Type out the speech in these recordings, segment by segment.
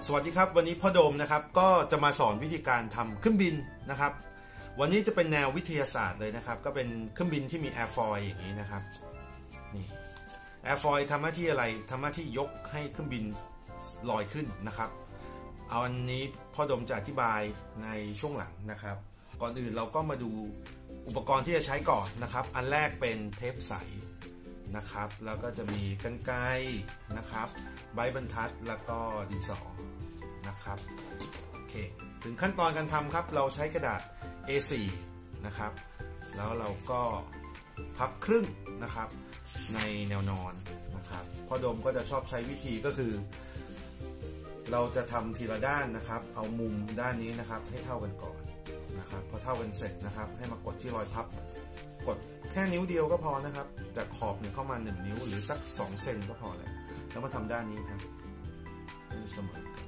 สวัสดีครับวันนี้พ่อโดมนะครับก็จะมาสอนวิธีการทำเครื่องบินนะครับวันนี้จะเป็นแนววิทยาศาสตร์เลยนะครับก็เป็นเครื่องบินที่มีแอร์ฟอยล์อย่างนี้นะครับนี่แอร์ฟอยล์ทำหน้าที่อะไรทำหน้าที่ยกให้เครื่องบินลอยขึ้นนะครับเอาอันนี้พ่อโดมจะอธิบายในช่วงหลังนะครับก่อนอื่นเราก็มาดูอุปกรณ์ที่จะใช้ก่อนนะครับอันแรกเป็นเทปใสนะครับแล้วก็จะมีกรรไกรนะครับใบบรรทัดแล้วก็ดินสอนะครับโอเคถึงขั้นตอนการทำครับเราใช้กระดาษ A4 นะครับแล้วเราก็พับครึ่งนะครับในแนวนอนนะครับพ่อโดมก็จะชอบใช้วิธีก็คือเราจะทำทีละด้านนะครับเอามุมด้านนี้นะครับให้เท่ากันก่อนนะครับพอเท่ากันเสร็จนะครับให้มากดที่รอยพับกดแค่นิ้วเดียวก็พอนะครับจากขอบเนี่ยเข้ามา1นิ้วหรือสัก2เซนก็พอแล้วมาทำด้านนี้ครับให้เสมอกัน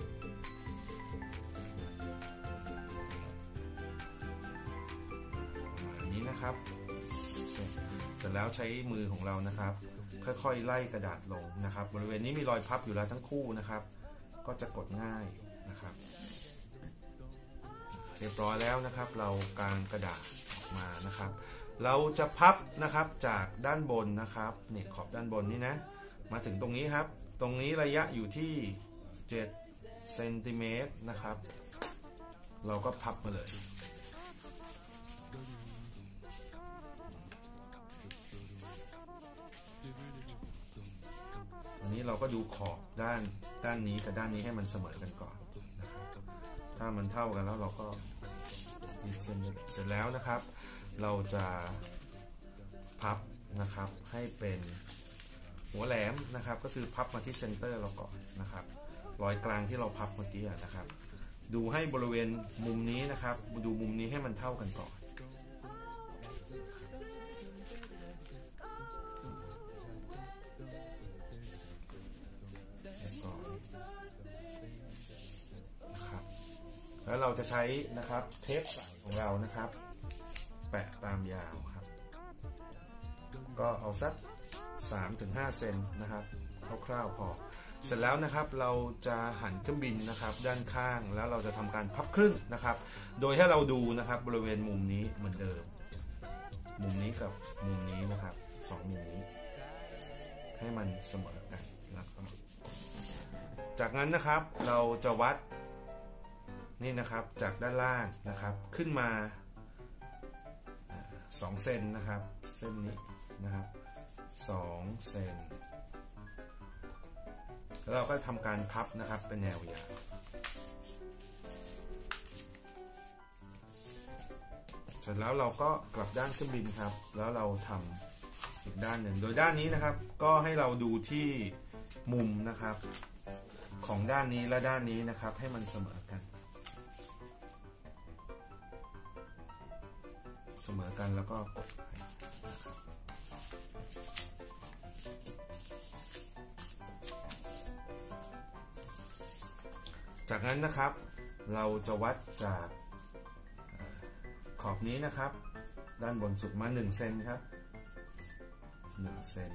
ประมาณนี้นะครับเสร็จแล้วใช้มือของเรานะครับค่อยๆไล่กระดาษลงนะครับบริเวณนี้มีรอยพับอยู่แล้วทั้งคู่นะครับก็จะกดง่ายนะครับเรียบร้อยแล้วนะครับเรากางกระดาษออกมานะครับเราจะพับนะครับจากด้านบนนะครับนี่ขอบด้านบนนี่นะมาถึงตรงนี้ครับตรงนี้ระยะอยู่ที่7 เซนติเมตรนะครับเราก็พับมาเลยอันนี้เราก็ดูขอบด้านนี้กับด้านนี้ให้มันเสมอกันก่อนนะครับถ้ามันเท่ากันแล้วเราก็เสร็จแล้วนะครับเราจะพับนะครับให้เป็นหัวแหลมนะครับก็คือพับมาที่เซนเตอร์เราก่อนนะครับรอยกลางที่เราพับเมื่อกี้นะครับดูให้บริเวณมุมนี้นะครับดูมุมนี้ให้มันเท่ากันก่อนแล้วเราจะใช้นะครับเทปใสของเรานะครับแปะตามยาวครับก็เอาสัก 3-5 เซนนะครับคร่าวๆพอเสร็จแล้วนะครับเราจะหันเครื่องบินนะครับด้านข้างแล้วเราจะทำการพับครึ่งนะครับโดยให้เราดูนะครับบริเวณมุมนี้เหมือนเดิมมุมนี้กับมุมนี้นะครับ2มุมนี้ให้มันเสมอกันแล้วก็จากนั้นนะครับเราจะวัดนี่นะครับจากด้านล่างนะครับขึ้นมา2 เซนนะครับเส้นนี้นะครับ2 เซนแล้วเราก็ทำการพับนะครับเป็นแนวยาวเสร็จแล้วเราก็กลับด้านเครื่องบินครับแล้วเราทำอีกด้านหนึ่งโดยด้านนี้นะครับก็ให้เราดูที่มุมนะครับของด้านนี้และด้านนี้นะครับให้มันเสมอกันแล้วก็กดไปจากนั้นนะครับเราจะวัดจากขอบนี้นะครับด้านบนสุดมา1 เซนครับ1 เซน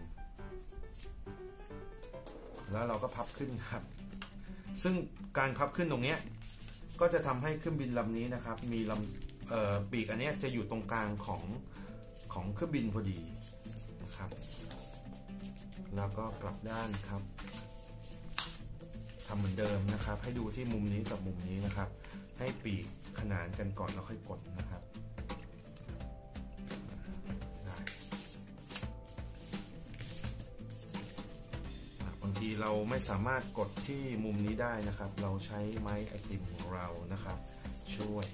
แล้วเราก็พับขึ้นครับซึ่งการพับขึ้นตรงนี้ก็จะทำให้เครื่องบินลำนี้นะครับมีปีกอันนี้จะอยู่ตรงกลางของเครื่องบินพอดีนะครับแล้วก็กลับด้านครับทำเหมือนเดิมนะครับให้ดูที่มุมนี้กับมุมนี้นะครับให้ปีกขนานกันก่อนแล้วค่อยกดนะครับได้บางทีเราไม่สามารถกดที่มุมนี้ได้นะครับเราใช้ไม้ไอติมของเรานะครับช่วย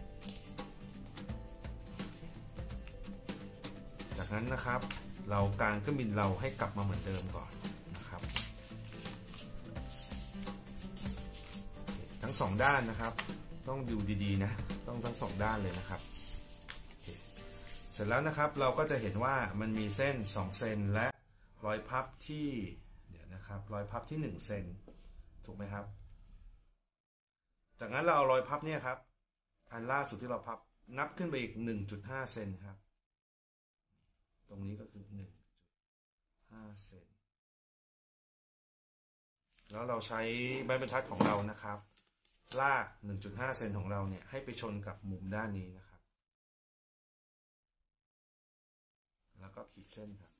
จากนั้นนะครับเรากางเครื่องบินเราให้กลับมาเหมือนเดิมก่อนนะครับทั้ง2 ด้านนะครับต้องดูดีๆนะต้องทั้ง2 ด้านเลยนะครับเสร็จแล้วนะครับเราก็จะเห็นว่ามันมีเส้น2 เซนและรอยพับที่เดี๋ยวนะครับรอยพับที่1 เซนถูกไหมครับจากนั้นเราเอารอยพับเนี่ยครับอันล่าสุดที่เราพับนับขึ้นไปอีก 1.5 เซนครับตรงนี้ก็คือ 1.5 เซนแล้วเราใช้ไม้บรรทัดของเรานะครับลาก 1.5 เซนของเราเนี่ยให้ไปชนกับมุมด้านนี้นะครับแล้วก็ขีดเส้นครับ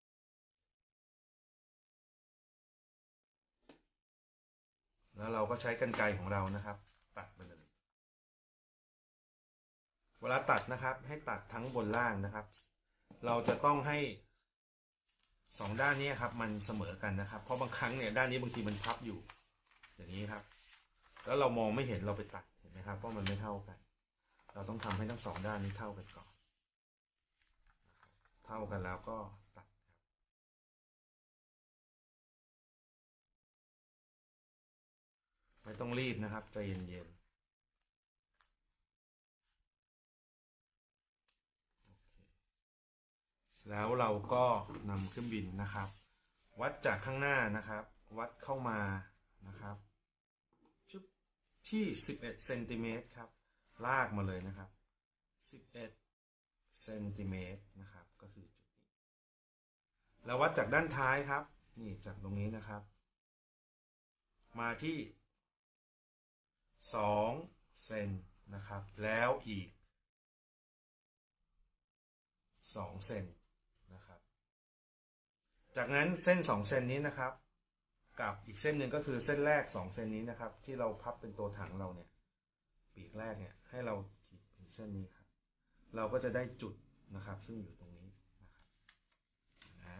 แล้วเราก็ใช้กรรไกรของเรานะครับตัดไปเลยเวลาตัดนะครับให้ตัดทั้งบนล่างนะครับ เราจะต้องให้สองด้านนี้ครับมันเสมอกันนะครับเพราะบางครั้งเนี่ยด้านนี้บางทีมันพับอยู่อย่างนี้ครับแล้วเรามองไม่เห็นเราไปตัดเห็นไหมครับเพราะมันไม่เท่ากันเราต้องทำให้ทั้งสองด้านนี้เท่ากันก่อนเท่ากันแล้วก็ตัดไม่ต้องรีบนะครับใจเย็นๆแล้วเราก็นำขึ้นบินนะครับวัดจากข้างหน้านะครับวัดเข้ามานะครับที่11เซนติเมตรครับลากมาเลยนะครับ11เซนติเมตรนะครับก็คือจุดนี้แล้ววัดจากด้านท้ายครับนี่จากตรงนี้นะครับมาที่2เซนนะครับแล้วอีก2เซนนะครับจากนั้นเส้น2เซนนี้นะครับกับอีกเส้นหนึ่งก็คือเส้นแรก2เซนนี้นะครับที่เราพับเป็นตัวถังเราเนี่ยปีกแรกเนี่ยให้เราขีดเป็นเส้นนี้ครับเราก็จะได้จุดนะครับซึ่งอยู่ตรงนี้นะครับนะ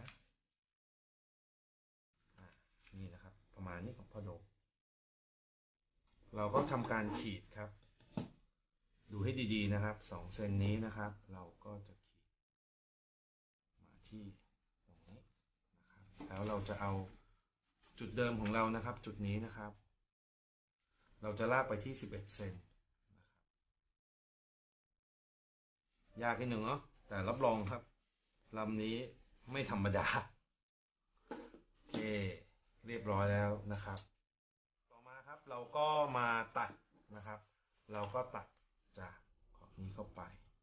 นี่นะครับประมาณนี้ของพ่อโดมเราก็ทำการขีดครับดูให้ดีๆนะครับ2เซนนี้นะครับเราก็จะขีดมาที่ตรงนี้นะครับแล้วเราจะเอาจุดเดิมของเรานะครับจุดนี้นะครับเราจะลากไปที่11เซนนะครับยากนิดหนึ่งเนาะแต่รับรองครับลำนี้ไม่ธรรมดาโอเคเรียบร้อยแล้วนะครับต่อมาครับเราก็มาตัดนะครับเราก็ตัดจากขอบนี้เข้าไป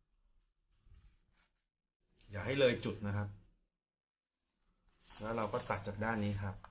อย่าให้เลยจุดนะครับแล้วเราก็ตัดจากด้านนี้ครับ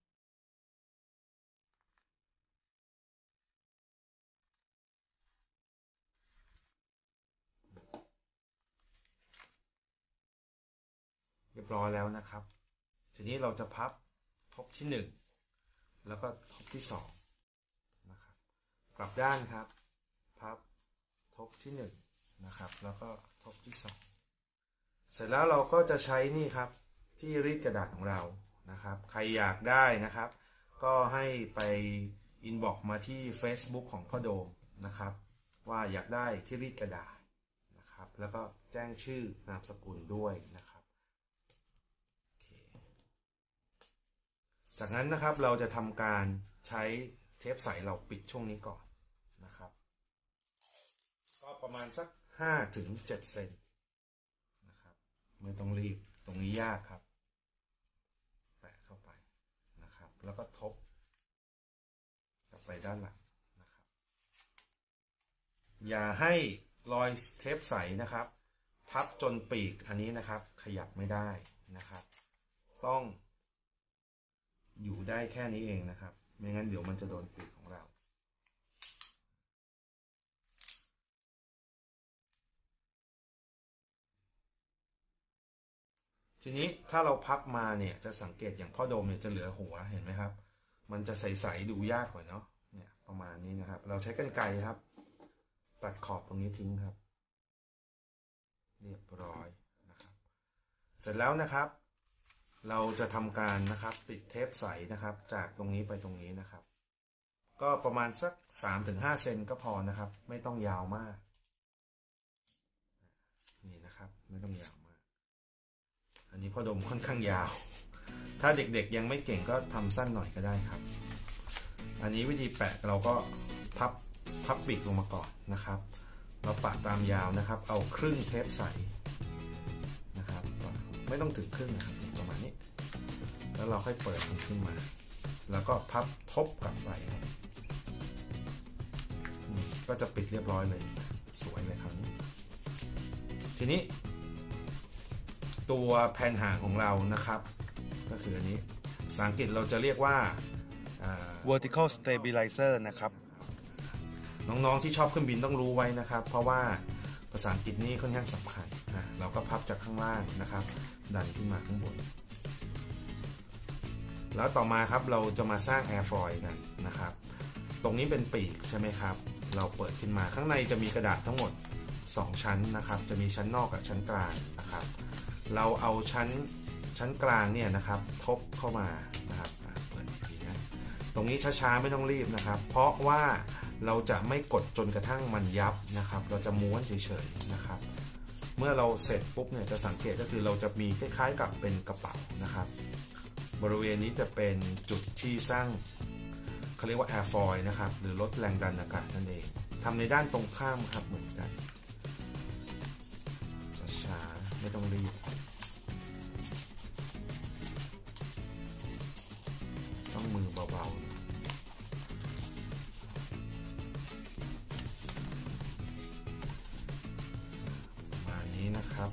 เรียบร้อยแล้วนะครับทีนี้เราจะพับทบที่1แล้วก็ทบที่2นะครับกลับด้านครับพับทบที่1นะครับแล้วก็ทบที่2เสร็จแล้วเราก็จะใช้นี่ครับที่รีดกระดาษของเรานะครับใครอยากได้นะครับก็ให้ไปอินบ็อกซ์มาที่ Facebook ของพ่อโดมนะครับว่าอยากได้ที่รีดกระดาษนะครับแล้วก็แจ้งชื่อนามสกุลด้วยนะครับจากนั้นนะครับเราจะทำการใช้เทปใสเราปิดช่วงนี้ก่อนนะครับก็ประมาณสัก5 ถึง 7 เซนนะครับไม่ต้องรีบตรงนี้ยากครับแปะเข้าไปนะครับแล้วก็ทบกลับไปด้านหลังนะครับอย่าให้รอยเทปใสนะครับทับจนปีกอันนี้นะครับขยับไม่ได้นะครับต้องอยู่ได้แค่นี้เองนะครับไม่งั้นเดี๋ยวมันจะโดนปีกของเราทีนี้ถ้าเราพับมาเนี่ยจะสังเกตอย่างพ่อโดมเนี่ยจะเหลือหัวเห็นไหมครับมันจะใสๆดูยากกว่าเนาะเนี่ยประมาณนี้นะครับเราใช้กรรไกรครับตัดขอบตรงนี้ทิ้งครับเรียบร้อยนะครับเสร็จแล้วนะครับเราจะทำการนะครับติดเทปใสนะครับจากตรงนี้ไปตรงนี้นะครับก็ประมาณสัก 3-5 เซนก็พอนะครับไม่ต้องยาวมากนี่นะครับไม่ต้องยาวมากอันนี้พ่อดมค่อนข้างยาวถ้าเด็กๆยังไม่เก่งก็ทำสั้นหน่อยก็ได้ครับอันนี้วิธีแปะเราก็พับปีกลงมาก่อนนะครับเราปะตามยาวนะครับเอาครึ่งเทปใสนะครับไม่ต้องถึงครึ่งนะครับประมาณนี้แล้วเราค่อยเปิดมันขึ้นมาแล้วก็พับทบกลับไปก็จะปิดเรียบร้อยเลยสวยเลยครับทีนี้ตัวแผ่นหางของเรานะครับก็คืออันนี้ภาษาอังกฤษเราจะเรียกว่า vertical stabilizer นะครับน้องๆที่ชอบเครื่องบินต้องรู้ไว้นะครับเพราะว่าภาษาอังกฤษนี่ค่อนข้างสำคัญเราก็พับจากข้างล่างนะครับดันขึ้นมาข้างบนแล้วต่อมาครับเราจะมาสร้าง airfoil กันนะครับตรงนี้เป็นปีกใช่ไหมครับเราเปิดขึ้นมาข้างในจะมีกระดาษทั้งหมด2ชั้นนะครับจะมีชั้นนอกกับชั้นกลางนะครับเราเอาชั้นกลางเนี่ยนะครับทบเข้ามานะครับเปิดอีกทีนะตรงนี้ช้าๆไม่ต้องรีบนะครับเพราะว่าเราจะไม่กดจนกระทั่งมันยับนะครับเราจะม้วนเฉยๆนะครับเมื่อเราเสร็จปุ๊บเนี่ยจะสังเกตก็คือเราจะมีคล้ายๆกับเป็นกระเป๋านะครับบริเวณนี้จะเป็นจุดที่สร้างเขาเรียกว่า airfoil นะครับหรือลดแรงดันอากาศนั่นเองทำในด้านตรงข้ามครับเหมือนกันช้าๆไม่ต้องรีบต้องมือเบาๆประมาณนี้นะครับ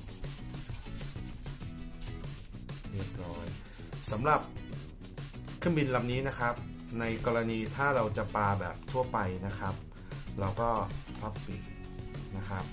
เรียบร้อยสำหรับเครื่องบินลำนี้นะครับในกรณีถ้าเราจะปาแบบทั่วไปนะครับเราก็พับปีกนะครับ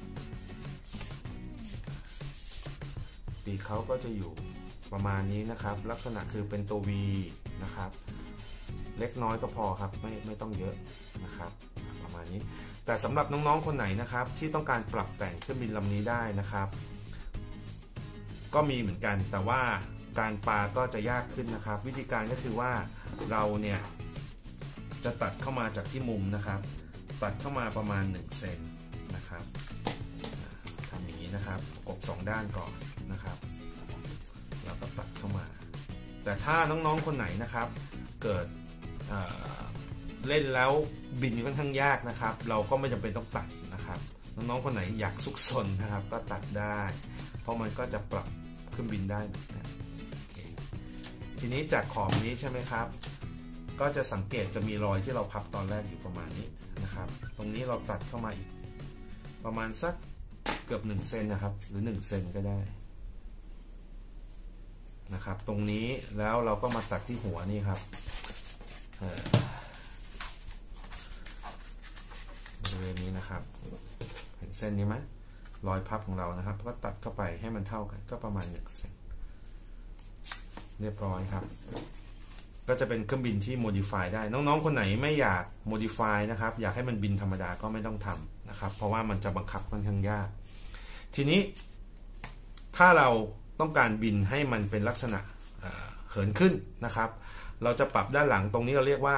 ปีกเขาก็จะอยู่ประมาณนี้นะครับลักษณะคือเป็นตัว V นะครับเล็กน้อยก็พอครับไม่ต้องเยอะนะครับประมาณนี้แต่สำหรับน้องๆคนไหนนะครับที่ต้องการปรับแต่งเครื่องบินลำนี้ได้นะครับก็มีเหมือนกันแต่ว่าการปาก็จะยากขึ้นนะครับวิธีการก็คือว่าเราเนี่ยจะตัดเข้ามาจากที่มุมนะครับตัดเข้ามาประมาณ1เซนนะครับทำอย่างนี้นะครับกบ2ด้านก่อนนะครับแล้วก็ตัดเข้ามาแต่ถ้าน้องๆคนไหนนะครับเกิดเล่นแล้วบินค่อนข้างยากนะครับเราก็ไม่จำเป็นต้องตัดนะครับน้องๆคนไหนอยากซุกซนนะครับก็ตัดได้เพราะมันก็จะปรับเครื่องบินได้นะทีนี้จากขอบนี้ใช่ไหมครับก็จะสังเกตจะมีรอยที่เราพับตอนแรกอยู่ประมาณนี้นะครับตรงนี้เราตัดเข้ามาอีกประมาณสักเกือบ1เซนนะครับหรือ1เซนก็ได้นะครับตรงนี้แล้วเราก็มาตัดที่หัวนี่ครับบริเวณนี้นะครับเห็นเส้นนี้ไหมรอยพับของเรานะครับก็ตัดเข้าไปให้มันเท่ากันก็ประมาณ1เซนเรียบร้อยครับก็จะเป็นเครื่องบินที่ modify ได้น้องๆคนไหนไม่อยาก modify นะครับอยากให้มันบินธรรมดาก็ไม่ต้องทำนะครับเพราะว่ามันจะบังคับค่อนข้างยากทีนี้ถ้าเราต้องการบินให้มันเป็นลักษณะเหินขึ้นนะครับเราจะปรับด้านหลังตรงนี้เราเรียกว่า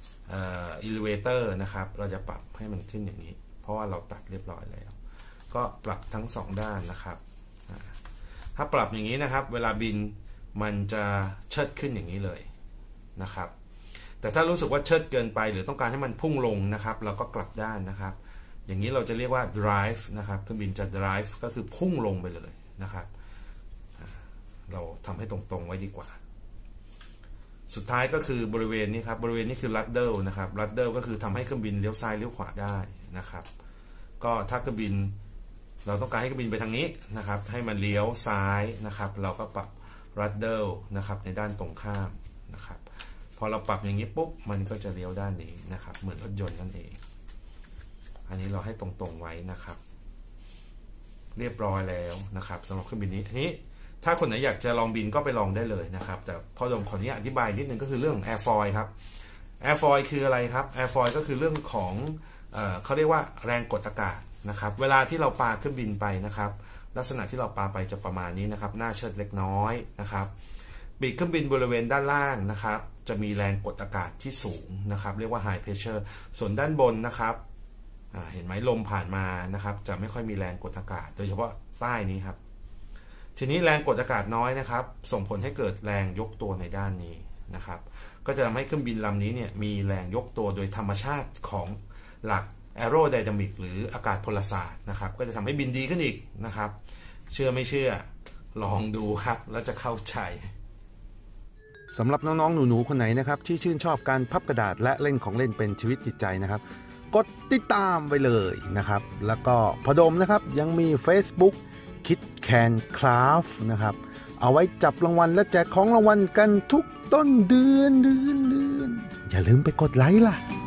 elevator นะครับเราจะปรับให้มันขึ้นอย่างนี้เพราะว่าเราตัดเรียบร้อยแล้วก็ปรับทั้ง2ด้านนะครับถ้าปรับอย่างนี้นะครับเวลาบินมันจะเชิดขึ้นอย่างนี้เลยนะครับแต่ถ้ารู้สึกว่าเชิดเกินไปหรือต้องการให้มันพุ่งลงนะครับเราก็กลับด้านนะครับอย่างนี้เราจะเรียกว่า drive นะครับเครื่องบินจะ drive ก็คือพุ่งลงไปเลยนะครับเราทำให้ตรงๆไว้ดีกว่าสุดท้ายก็คือบริเวณนี้ครับบริเวณนี้คือ rudder นะครับ rudder ก็คือทำให้เครื่องบินเลี้ยวซ้ายเลี้ยวขวาได้นะครับก็ถ้าเครื่องบินเราต้องการให้เครื่องบินไปทางนี้นะครับให้มันเลี้ยวซ้ายนะครับเราก็ปรับ rudder นะครับในด้านตรงข้ามนะครับพอเราปรับอย่างนี้ปุ๊บมันก็จะเลี้ยวด้านนี้นะครับเหมือนรถยนต์นั่นเองอันนี้เราให้ตรงๆไว้นะครับเรียบร้อยแล้วนะครับสำหรับเครื่องบินนี้ถ้าคนไหนอยากจะลองบินก็ไปลองได้เลยนะครับแต่พอผมขออนุญาตอธิบายนิดนึงก็คือเรื่อง airfoil ครับ airfoil คืออะไรครับ airfoil ก็คือเรื่องของเขาเรียกว่าแรงกดอากาศนะครับเวลาที่เราปาเครื่องบินไปนะครับลักษณะที่เราปาไปจะประมาณนี้นะครับหน้าเชิดเล็กน้อยนะครับปีกเครื่องบินบริเวณด้านล่างนะครับจะมีแรงกดอากาศที่สูงนะครับเรียกว่า high pressure ส่วนด้านบนนะครับเห็นไหมลมผ่านมานะครับจะไม่ค่อยมีแรงกดอากาศโดยเฉพาะใต้นี้ครับทีนี้แรงกดอากาศน้อยนะครับส่งผลให้เกิดแรงยกตัวในด้านนี้นะครับก็จะทำให้เครื่องบินลำนี้เนี่ยมีแรงยกตัวโดยธรรมชาติของหลัก aerodynamic หรืออากาศพลศาสตร์นะครับก็จะทำให้บินดีขึ้นอีกนะครับเชื่อไม่เชื่อลองดูครับแล้วจะเข้าใจสำหรับน้องๆหนูๆคนไหนนะครับที่ชื่นชอบการพับกระดาษและเล่นของเล่นเป็นชีวิตจิตใจนะครับกดติดตามไว้เลยนะครับแล้วก็พอดมนะครับยังมี Facebook Kid Can Craft นะครับเอาไว้จับรางวัลและแจกของรางวัลกันทุกต้นเดือนอย่าลืมไปกดไลค์ล่ะ